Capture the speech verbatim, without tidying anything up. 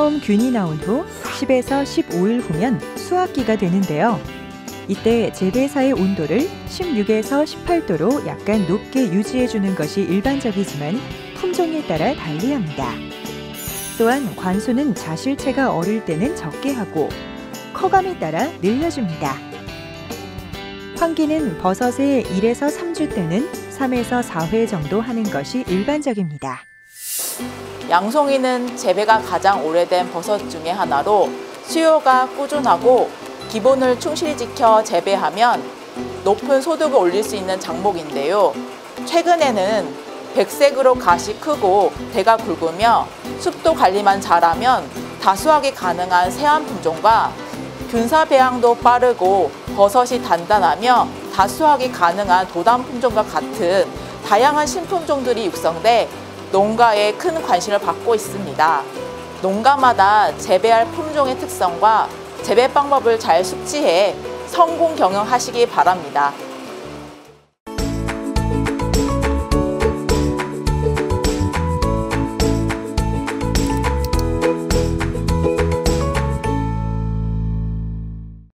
처음 균이 나온 후 십에서 십오 일 후면 수확기가 되는데요. 이때 재배사의 온도를 십육에서 십팔 도로 약간 높게 유지해주는 것이 일반적이지만 품종에 따라 달리합니다. 또한 관수는 자실체가 어릴 때는 적게 하고 커감에 따라 늘려줍니다. 환기는 버섯의 일에서 삼 주 때는 삼에서 사 회 정도 하는 것이 일반적입니다. 양송이는 재배가 가장 오래된 버섯 중에 하나로 수요가 꾸준하고 기본을 충실히 지켜 재배하면 높은 소득을 올릴 수 있는 작목인데요. 최근에는 백색으로 갓이 크고 대가 굵으며 습도 관리만 잘하면 다수하기 가능한 새한 품종과 균사 배양도 빠르고 버섯이 단단하며 다수하기 가능한 도담 품종과 같은 다양한 신품종들이 육성돼 농가에 큰 관심을 받고 있습니다. 농가마다 재배할 품종의 특성과 재배 방법을 잘 숙지해 성공 경영하시기 바랍니다.